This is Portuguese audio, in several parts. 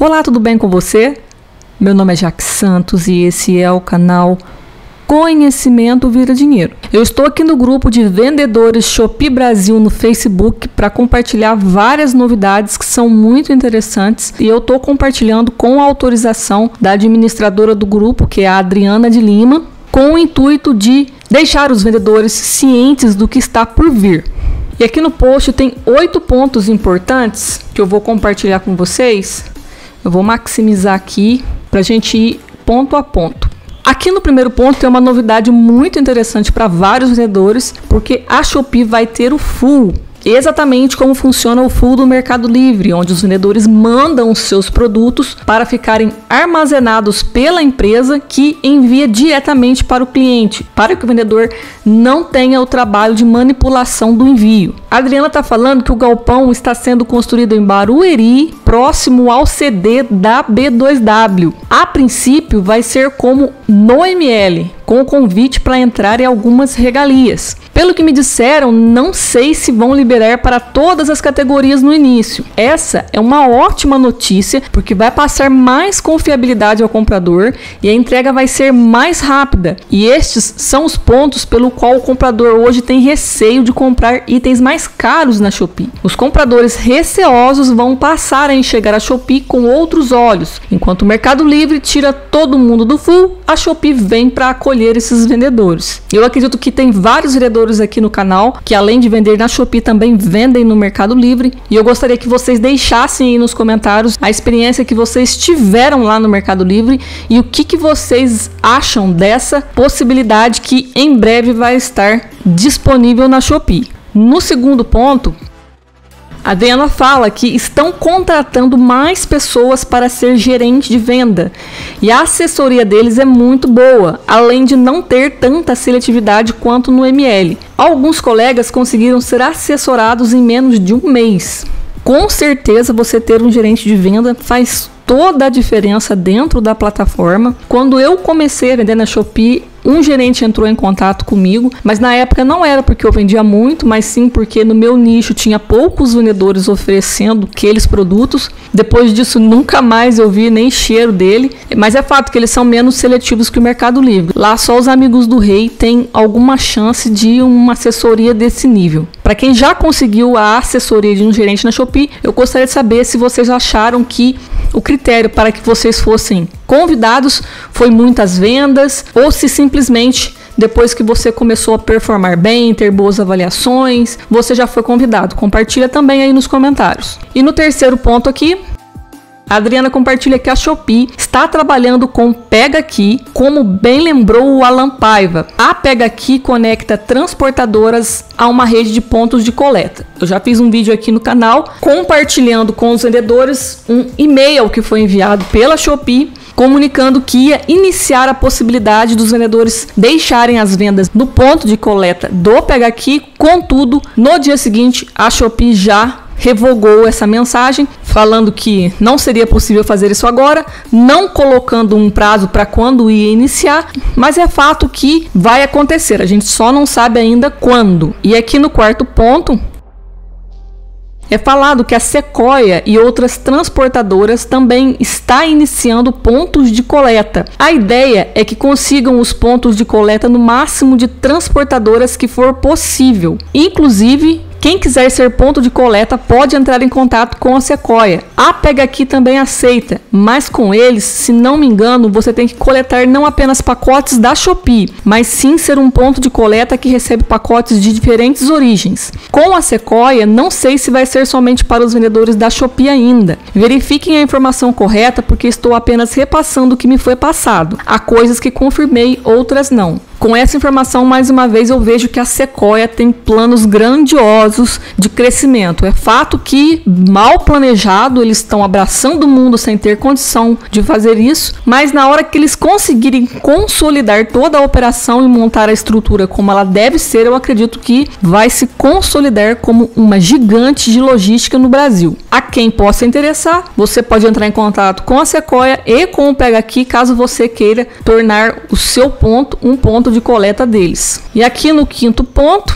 Olá, tudo bem com você? Meu nome é Jaque Santos e esse é o canal Conhecimento Vira Dinheiro. Eu estou aqui no grupo de vendedores Shopee Brasil no Facebook para compartilhar várias novidades que são muito interessantes e eu estou compartilhando com a autorização da administradora do grupo, que é a Adriana de Lima, com o intuito de deixar os vendedores cientes do que está por vir. E aqui no post tem 8 pontos importantes que eu vou compartilhar com vocês. Eu vou maximizar aqui para a gente ir ponto a ponto. Aqui no primeiro ponto tem uma novidade muito interessante para vários vendedores, porque a Shopee vai ter o full. Exatamente como funciona o full do Mercado Livre, onde os vendedores mandam os seus produtos para ficarem armazenados pela empresa que envia diretamente para o cliente, para que o vendedor não tenha o trabalho de manipulação do envio. A Adriana está falando que o galpão está sendo construído em Barueri, próximo ao CD da B2W. A princípio vai ser como no ML, com o convite para entrar em algumas regalias. Pelo que me disseram, não sei se vão liberar para todas as categorias no início. Essa é uma ótima notícia, porque vai passar mais confiabilidade ao comprador e a entrega vai ser mais rápida. E estes são os pontos pelo qual o comprador hoje tem receio de comprar itens mais caros na Shopee. Os compradores receosos vão passar a enxergar a Shopee com outros olhos. Enquanto o Mercado Livre tira todo mundo do full, a Shopee vem para acolher esses vendedores. Eu acredito que tem vários vendedores aqui no canal que, além de vender na Shopee, também vendem no Mercado Livre, e eu gostaria que vocês deixassem aí nos comentários a experiência que vocês tiveram lá no Mercado Livre e o que vocês acham dessa possibilidade que em breve vai estar disponível na Shopee. No segundo ponto, a Adriana fala que estão contratando mais pessoas para ser gerente de venda e a assessoria deles é muito boa, além de não ter tanta seletividade quanto no ML. Alguns colegas conseguiram ser assessorados em menos de um mês. Com certeza você ter um gerente de venda faz toda a diferença dentro da plataforma. Quando eu comecei a vender na Shopee, um gerente entrou em contato comigo, mas na época não era porque eu vendia muito, mas sim porque no meu nicho tinha poucos vendedores oferecendo aqueles produtos. Depois disso, nunca mais eu vi nem cheiro dele, mas é fato que eles são menos seletivos que o Mercado Livre. Lá só os amigos do rei têm alguma chance de uma assessoria desse nível. Para quem já conseguiu a assessoria de um gerente na Shopee, eu gostaria de saber se vocês acharam que o critério para que vocês fossem convidados foi muitas vendas ou se simplesmente depois que você começou a performar bem, ter boas avaliações, você já foi convidado. Compartilha também aí nos comentários. E no terceiro ponto aqui, a Adriana compartilha que a Shopee está trabalhando com Pega Aqui, como bem lembrou o Alan Paiva. A Pega Aqui conecta transportadoras a uma rede de pontos de coleta. Eu já fiz um vídeo aqui no canal compartilhando com os vendedores um e-mail que foi enviado pela Shopee comunicando que ia iniciar a possibilidade dos vendedores deixarem as vendas no ponto de coleta do Pega Aqui. Contudo, no dia seguinte, a Shopee já revogou essa mensagem, falando que não seria possível fazer isso agora, não colocando um prazo para quando ia iniciar, mas é fato que vai acontecer, a gente só não sabe ainda quando. E aqui no quarto ponto, é falado que a Sequoia e outras transportadoras também está iniciando pontos de coleta. A ideia é que consigam os pontos de coleta no máximo de transportadoras que for possível. Inclusive, quem quiser ser ponto de coleta pode entrar em contato com a Sequoia. A Pega Aqui também aceita, mas com eles, se não me engano, você tem que coletar não apenas pacotes da Shopee, mas sim ser um ponto de coleta que recebe pacotes de diferentes origens. Com a Sequoia, não sei se vai ser somente para os vendedores da Shopee ainda. Verifiquem a informação correta, porque estou apenas repassando o que me foi passado. Há coisas que confirmei, outras não. Com essa informação, mais uma vez, eu vejo que a Sequoia tem planos grandiosos de crescimento. É fato que, mal planejado, eles estão abraçando o mundo sem ter condição de fazer isso, mas na hora que eles conseguirem consolidar toda a operação e montar a estrutura como ela deve ser, eu acredito que vai se consolidar como uma gigante de logística no Brasil. A quem possa interessar, você pode entrar em contato com a Sequoia e com o Pega Aqui, caso você queira tornar o seu ponto um ponto de coleta deles. E aqui no quinto ponto,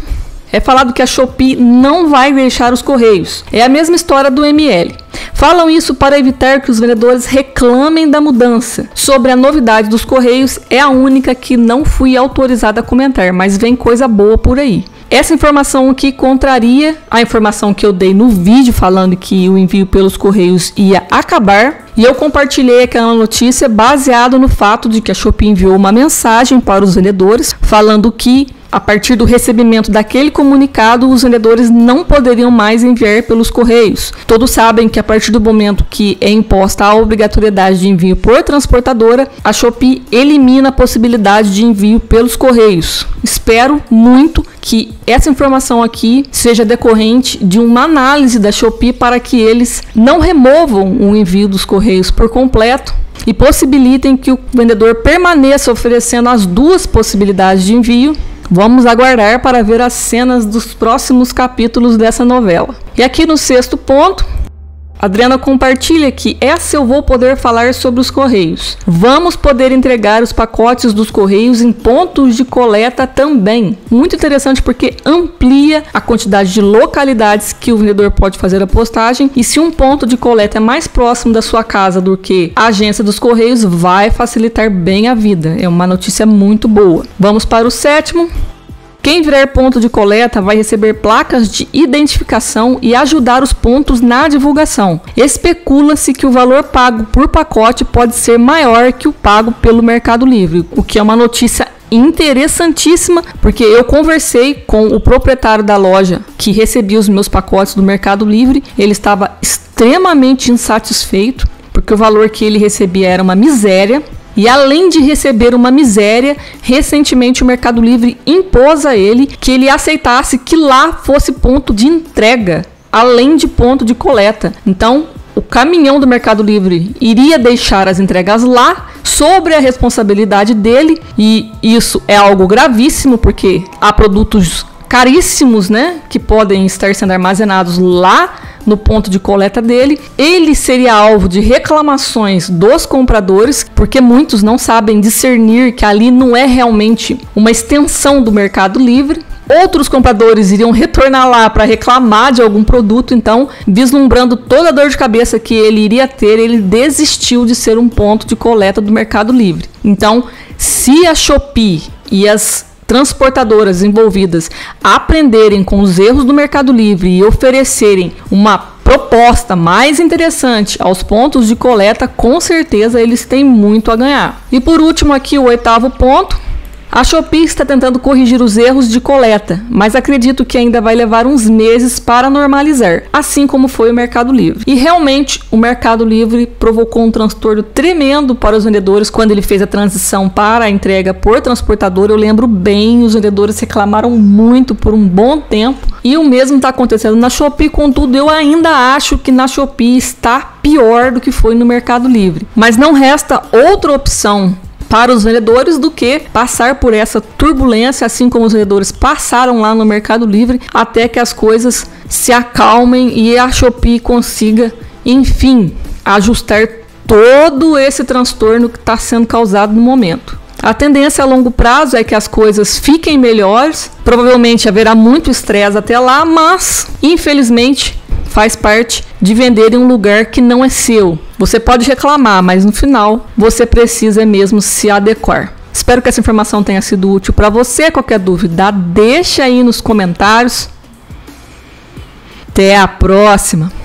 é falado que a Shopee não vai deixar os Correios. É a mesma história do ML. Falam isso para evitar que os vendedores reclamem da mudança. Sobre a novidade dos Correios, é a única que não fui autorizada a comentar, mas vem coisa boa por aí. Essa informação aqui contraria a informação que eu dei no vídeo falando que o envio pelos Correios ia acabar. E eu compartilhei aquela notícia baseado no fato de que a Shopee enviou uma mensagem para os vendedores falando que a partir do recebimento daquele comunicado, os vendedores não poderiam mais enviar pelos Correios. Todos sabem que a partir do momento que é imposta a obrigatoriedade de envio por transportadora, a Shopee elimina a possibilidade de envio pelos Correios. Espero muito que essa informação aqui seja decorrente de uma análise da Shopee para que eles não removam o envio dos Correios por completo e possibilitem que o vendedor permaneça oferecendo as duas possibilidades de envio. Vamos aguardar para ver as cenas dos próximos capítulos dessa novela. E aqui no 6º ponto, Adriana compartilha que essa eu vou poder falar sobre os Correios. Vamos poder entregar os pacotes dos Correios em pontos de coleta também. Muito interessante porque amplia a quantidade de localidades que o vendedor pode fazer a postagem. E se um ponto de coleta é mais próximo da sua casa do que a agência dos Correios, vai facilitar bem a vida. É uma notícia muito boa. Vamos para o 7º. Quem virar ponto de coleta vai receber placas de identificação e ajudar os pontos na divulgação. Especula-se que o valor pago por pacote pode ser maior que o pago pelo Mercado Livre, o que é uma notícia interessantíssima, porque eu conversei com o proprietário da loja que recebia os meus pacotes do Mercado Livre. Ele estava extremamente insatisfeito, porque o valor que ele recebia era uma miséria. E além de receber uma miséria, recentemente o Mercado Livre impôs a ele que ele aceitasse que lá fosse ponto de entrega, além de ponto de coleta. Então, o caminhão do Mercado Livre iria deixar as entregas lá, sobre a responsabilidade dele, e isso é algo gravíssimo, porque há produtos caríssimos, né, que podem estar sendo armazenados lá no ponto de coleta dele. Ele seria alvo de reclamações dos compradores, porque muitos não sabem discernir que ali não é realmente uma extensão do Mercado Livre. Outros compradores iriam retornar lá para reclamar de algum produto. Então, vislumbrando toda a dor de cabeça que ele iria ter, ele desistiu de ser um ponto de coleta do Mercado Livre. Então, se a Shopee e as transportadoras envolvidas aprenderem com os erros do Mercado Livre e oferecerem uma proposta mais interessante aos pontos de coleta, com certeza eles têm muito a ganhar. E por último aqui o 8º ponto. A Shopee está tentando corrigir os erros de coleta, mas acredito que ainda vai levar uns meses para normalizar, assim como foi o Mercado Livre. E realmente o Mercado Livre provocou um transtorno tremendo para os vendedores quando ele fez a transição para a entrega por transportador. Eu lembro bem, os vendedores reclamaram muito por um bom tempo, e o mesmo está acontecendo na Shopee. Contudo, eu ainda acho que na Shopee está pior do que foi no Mercado Livre. Mas não resta outra opção para os vendedores do que passar por essa turbulência, assim como os vendedores passaram lá no Mercado Livre, até que as coisas se acalmem e a Shopee consiga, enfim, ajustar todo esse transtorno que está sendo causado no momento. A tendência a longo prazo é que as coisas fiquem melhores. Provavelmente haverá muito estresse até lá, mas infelizmente faz parte de vender em um lugar que não é seu. Você pode reclamar, mas no final você precisa mesmo se adequar. Espero que essa informação tenha sido útil para você. Qualquer dúvida, deixa aí nos comentários. Até a próxima!